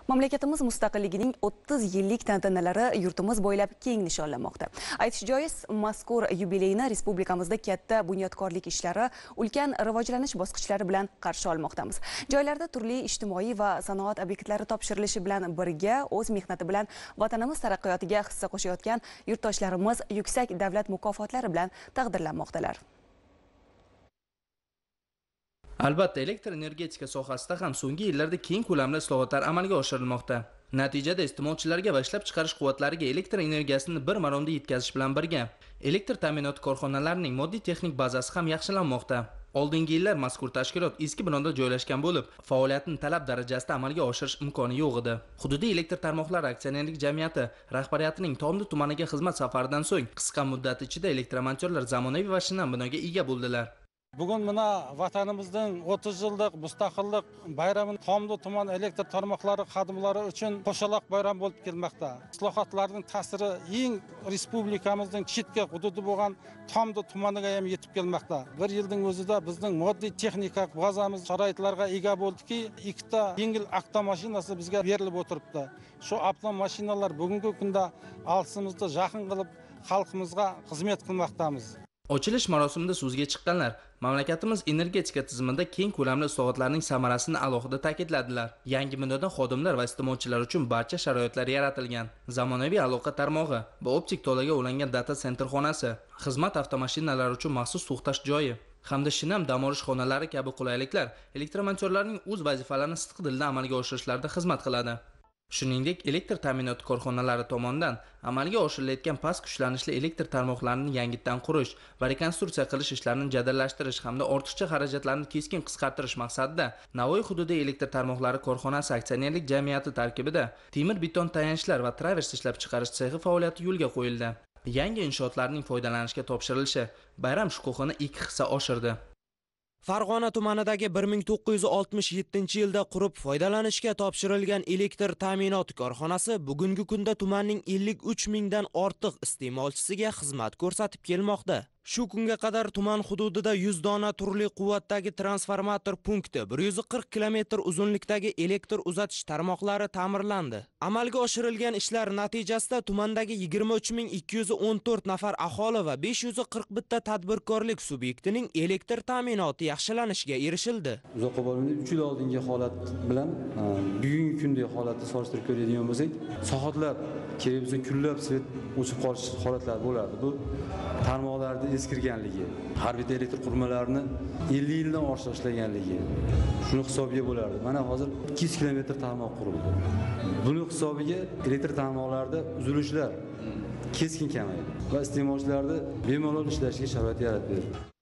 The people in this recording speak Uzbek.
Mamlakatimiz mustaqilligining 30 yillik tantanalari yurtimiz bo'ylab keng nishonlanmoqda. Aytish joiz, mazkur yubileyni respublikamizda katta bunyodkorlik ishlari, ulkan rivojlanish bosqichlari bilan qarshi olmoqdamiz. Joylarda turli ijtimoiy va sanoat obyektlari topshirilishi bilan birga o'z mehnati bilan vatanimiz taraqqiyotiga hissa qo'shayotgan yurtdoshlarimiz yuksak davlat mukofotlari bilan taqdirlanmoqdalar. Albatta, elektr energetika sohasida ham so'nggi yillarda keng ko'lamli islohotlar amalga oshirilmoqda. Natijada iste'molchilarga va ishlab chiqarish quvvatlariga elektr energiyasini bir maromda yetkazish bilan birga elektr ta'minoti korxonalarining moddiy-texnik bazasi ham yaxshilanmoqda. Oldingi yillar mazkur tashkilot eski binoda joylashgan bo'lib, faoliyatini talab darajasida amalga oshirish imkoni yo'q edi. Hududiy elektr tarmoqlari aksionerlik jamiyati rahbariyatining Tomdi tumaniga xizmat safaridan so'ng qisqa muddat ichida elektromontorlar zamonaviy va shinam binoga ega bo'ldilar. Bugun mana vatanimizning 30 yillik mustaqillik bayramini Tomdi tuman elektr tarmoqlari xodimlari uchun qo'shaloq bayram bo'lib kelmoqda. Islohotlarning ta'siri eng respublikamizning chetki hududi bo'lgan Tomdi tumaniga ham yetib kelmoqda. Bir yilning o'zida bizning moddiy texnika bazamiz sharoitlarga ega bo'ldiki, ikkita yengil avtomashinasi bizga berilib o'tiribdi. Shu avtomashinalar bugungi kunda alsimizda yaqin qilib xalqimizga xizmat qilmoqdamiz. Ochilish marosimida so'zga chiqqanlar mamlakatimiz energetika tizimida keng ko'lamli islohotlarning samarasini alohida ta'kidladilar. Yangi binoda xodimlar va iste'molchilar uchun barcha sharoitlar yaratilgan. Zamonaviy aloqa tarmog'i va optik tolaga ulangan data center xonasi, xizmat avtomashinalari uchun maxsus to'xtash joyi hamda shinam dam olish xonalari kabi qulayliklar elektromontorlarning o'z vazifalarini sidqidildan amalga oshirishlarida xizmat qiladi. Shuningdek, elektr ta'minoti korxonalari tomonidan amalga oshirilayotgan past kuchlanishli elektr tarmoqlarini yangitdan qurish va rekonstruksiya qilish ishlarini jadallashtirish hamda ortiqcha xarajatlarni keskin qisqartirish maqsadida Navoiy hududiy elektr tarmoqlari korxonasi aksionerlik jamiyati tarkibida temir beton tayanchlar va travers ishlab chiqarish sexi faoliyati yo'lga qo'yildi. Yangi inshootlarning foydalanishga topshirilishi bayram shukuhini 2 hissa oshirdi. Farg'ona tumanidagi 1967-yilda qurib foydalanishga topshirilgan elektr ta'minoti korxonasi bugungi kunda tumanning 53 mingdan ortiq iste'molchisiga xizmat ko'rsatib kelmoqda. Shu kunga qadar tuman hududida 100 dona turli quvvatdagi transformator punkti, 140 kilometr uzunlikdagi elektr uzatish tarmoqlari ta'mirlandi. Amalga oshirilgan ishlar natijasida tumandagi 23214 nafar aholi va 541 ta tadbirkorlik subyektining elektr ta'minoti yaxshilanishiga erishildi. Uzoqqa borganda 3 yil oldingi holat bilan bugungi kundagi holatni solishtirib ko'radigan bo'lsak, soatlab kerak bo'lsa kunlab svet o'chib qolish holatlari bo'ladi. Bu tarmoqlarda eskirganligi, har bitta elektr qurilmalarini 50 yildan ortiq ishlaganligi shuni hisobiga bo'lardi. Mana hozir 200 kilometr tarmoq qurildi. Buni hisobiga elektr tarmoqlarida uzilishlar keskin kamaydi va iste'molchilarni bemalol ishlashiga sharoit yaratdi.